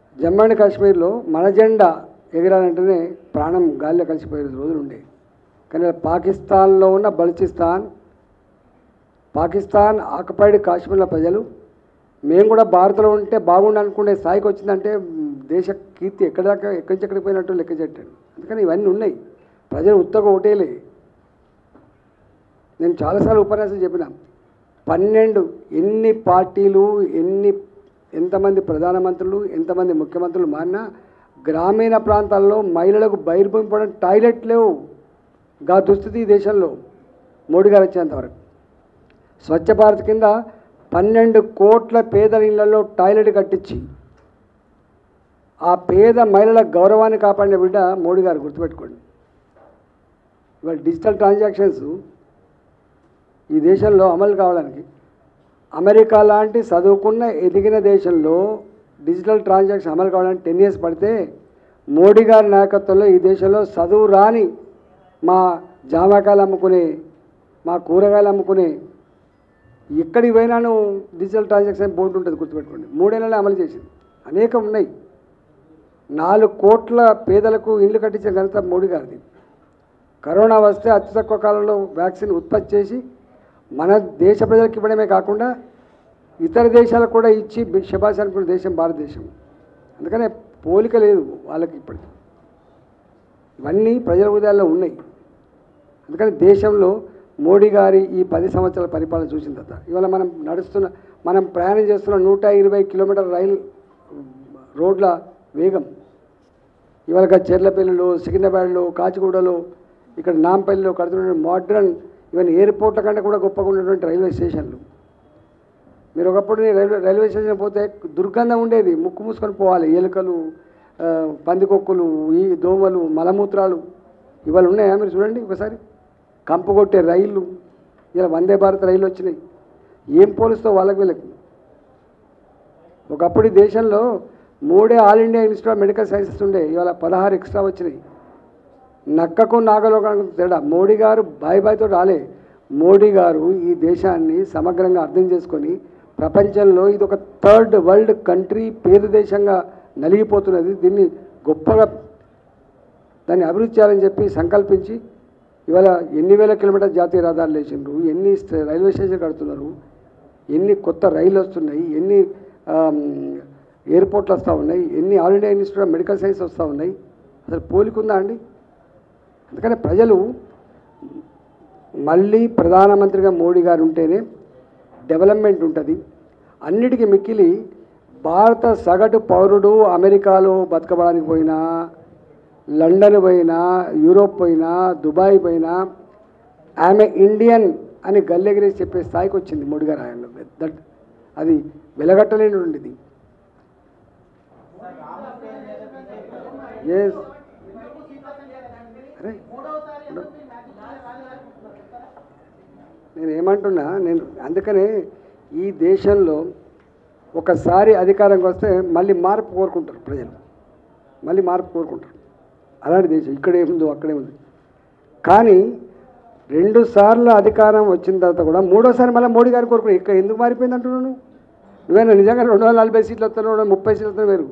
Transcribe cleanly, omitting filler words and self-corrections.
Jammu and కాశ్మీర్లో మన జెండా ఎగిరాలంటేనే ప్రాణం గాలిలో కలిసిపోయే రోజులు ఉండే. కానీ పాకిస్తాన్లో ఉన్న బలూచిస్తాన్, పాకిస్తాన్ ఆక్యుపైడ్ కాశ్మీర్ల ప్రజలు మేము కూడా భారత్లో ఉంటే బాగుండు అనుకునే స్థాయికి వచ్చిందంటే దేశ కీర్తి ఎక్కడి నుంచి ఎక్కడికి పోయినట్టు లెక్క చెట్టాడు. అందుకని ఇవన్నీ ఉన్నాయి. ప్రజలు ఉత్తగా ఓటేలే. నేను చాలాసార్లు ఉపన్యాసం చెప్పిన 12 ఎన్ని పార్టీలు ఎంతమంది ప్రధానమంత్రులు ఎంతమంది ముఖ్యమంత్రులు మారినా గ్రామీణ ప్రాంతాల్లో మహిళలకు బహిర్భూమిపడడం టాయిలెట్ లేవు. గా దుస్థితి ఈ దేశంలో మోడీ గారు వచ్చేంతవరకు. స్వచ్ఛ భారత్ కింద 12 కోట్ల పేదల ఇళ్లలో టాయిలెట్ కట్టించి ఆ పేద మహిళల గౌరవాన్ని కాపాడిన బిడ్డ మోడీ గారు, గుర్తుపెట్టుకోండి. ఇవాళ డిజిటల్ ట్రాన్సాక్షన్స్ ఈ దేశంలో అమలు కావడానికి అమెరికా లాంటి చదువుకున్న ఎదిగిన దేశంలో డిజిటల్ ట్రాన్సాక్షన్ అమలు కావడానికి 10 years పడితే మోడీ గారి నాయకత్వంలో ఈ దేశంలో చదువు రాని మా జామకాయలు అమ్ముకునే, మా కూరగాయలు అమ్ముకునే ఎక్కడికి పోయినాను డిజిటల్ ట్రాన్సాక్షన్ బోర్డు ఉంటుంది, గుర్తుపెట్టుకోండి. 3 ఏళ్ళలో అమలు చేసింది. అనేకం ఉన్నాయి. 4 కోట్ల పేదలకు ఇల్లు కట్టించిన ఘనత మోడీ గారిది. కరోనా వస్తే అతి తక్కువ కాలంలో వ్యాక్సిన్ ఉత్పత్తి చేసి మన దేశ ప్రజలకు ఇవ్వడమే కాకుండా ఇతర దేశాలకు కూడా ఇచ్చి శభాష్ అనుకున్న దేశం భారతదేశం. అందుకనే పోలిక లేదు వాళ్ళకి ఇప్పటికి. ఇవన్నీ ప్రజల హృదయాల్లో ఉన్నాయి. అందుకని దేశంలో మోడీ గారి ఈ 10 సంవత్సరాల పరిపాలన చూసిన తర్వాత ఇవాళ మనం ప్రయాణం చేస్తున్న 120 కిలోమీటర్ల రైలు రోడ్ల వేగం, ఇవాళ చెర్లపల్లిలో, సికింద్రాబాద్లో, కాచిగూడలో, ఇక్కడ నాంపల్లిలో కడుతున్న మోడ్రన్ ఈవెన్ ఎయిర్పోర్ట్ల కంటే కూడా గొప్పగా ఉన్నటువంటి రైల్వే స్టేషన్లు. మీరు ఒకప్పుడు రైల్వే స్టేషన్ పోతే దుర్గంధం ఉండేది, ముక్కు మూసుకొని పోవాలి. ఎలుకలు, పందికొక్కులు, ఈ దోమలు, మలమూత్రాలు ఇవాళ ఉన్నాయా? మీరు చూడండి ఒకసారి. కంపు కొట్టే రైళ్ళు, ఇలా వందే భారత్ రైళ్ళు వచ్చినాయి. ఏం పోలుస్తావు వాళ్ళకి వీళ్ళకి? ఒకప్పుడు ఈ దేశంలో 3 All India Institute of Medical Sciences ఉండే, ఇవాళ 16 ఎక్స్ట్రా వచ్చినాయి. నక్కకు నాగలోకానికి తేడా. మోడీ గారు బాయ్తో రాలే. మోడీ గారు ఈ దేశాన్ని సమగ్రంగా అర్థం చేసుకొని ప్రపంచంలో ఇది ఒక 3rd వరల్డ్ కంట్రీ, పేద దేశంగా నలిగిపోతున్నది, దీన్ని గొప్పగా దాన్ని అభివృద్ధి చేయాలని చెప్పి సంకల్పించి ఇవాళ ఎన్ని వేల కిలోమీటర్ జాతీయ రహదారులు వేసిండ్రు, ఎన్ని రైల్వే స్టేషన్ కడుతున్నారు, ఎన్ని కొత్త రైళ్ళు వస్తున్నాయి, ఎన్ని ఎయిర్పోర్ట్లు వస్తూ ఉన్నాయి, ఎన్ని All India Institute of Medical Science వస్తూ ఉన్నాయి. అసలు పోలికుందా అండి? అందుకని ప్రజలు మళ్ళీ ప్రధానమంత్రిగా మోడీ గారు ఉంటేనే డెవలప్మెంట్ ఉంటుంది. అన్నిటికీ మిక్కిలి భారత సగటు పౌరుడు అమెరికాలో బతకడానికి పోయినా, లండన్ పోయినా, యూరోప్ పోయినా, దుబాయ్ పోయినా ఆమె ఇండియన్ అని గల్లెగిరేసి చెప్పే స్థాయికి వచ్చింది మోడీ గారు ఆయనలో. అది వెలగట్టలేనిది. అరే నేను ఏమంటున్నా, అందుకనే ఈ దేశంలో ఒకసారి అధికారంకి వస్తే మళ్ళీ మార్పు కోరుకుంటారు ప్రజలు, మళ్ళీ మార్పు కోరుకుంటారు. అలాంటి దేశం ఇక్కడేముందో అక్కడే ఉంది. కానీ 2 సార్లు అధికారం వచ్చిన తర్వాత కూడా 3వసారి మళ్ళీ మోడీ గారు కోరుకున్నాను. ఇక్కడ ఎందుకు మారిపోయింది అంటున్నాను? నువ్వేనా నిజంగా 240 సీట్లు వస్తున్నావు, 30 సీట్లు వస్తున్నా వేరు.